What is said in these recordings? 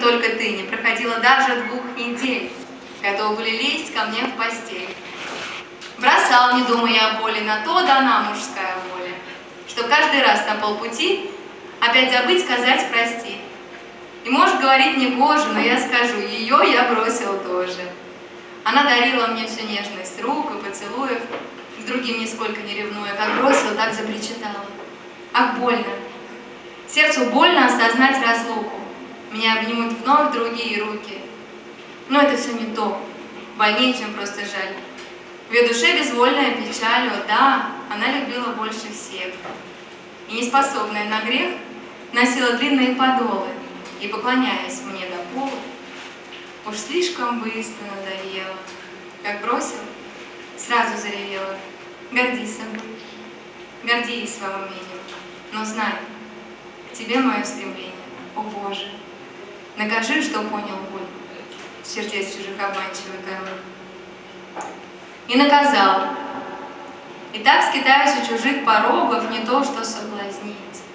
только ты, не проходило даже 2 недель, готовы были лезть ко мне в постель. Бросал, не думая о боли, на то дана мужская воля, что каждый раз на полпути опять забыть сказать прости. И может говорить не гоже, но я скажу, ее я бросил тоже. Она дарила мне всю нежность рук и поцелуев, к другим нисколько не ревнуя, как бросил, так запричитала. Ах, больно! Сердцу больно осознать разлуку. Меня обнимут вновь другие руки. Но это все не то, больнее, чем просто жаль. В ее душе безвольная печаль, о да, она любила больше всех. И неспособная на грех носила длинные подолы, и, поклоняясь мне до пола, уж слишком быстро надоело. Как бросил, сразу заревела. Гордись собой, гордись своим умением, но знай, к тебе мое стремление, о Боже, накажи, что понял боль, сердец чужих обманчивый король. И наказал. И так скитаюсь у чужих порогов, не то что соблазнить.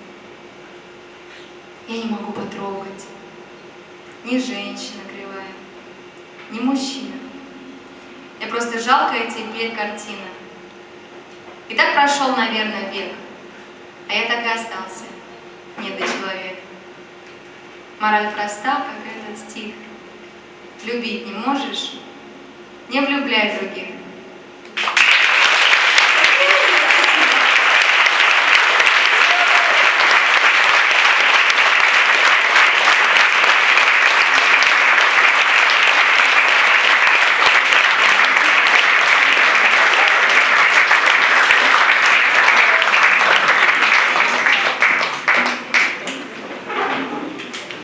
Я не могу потрогать ни женщина кривая, ни мужчина. Я просто жалкая теперь картина. И так прошел, наверное, век, а я так и остался недочеловек. Мораль проста, как этот стих. Любить не можешь, не влюбляй других.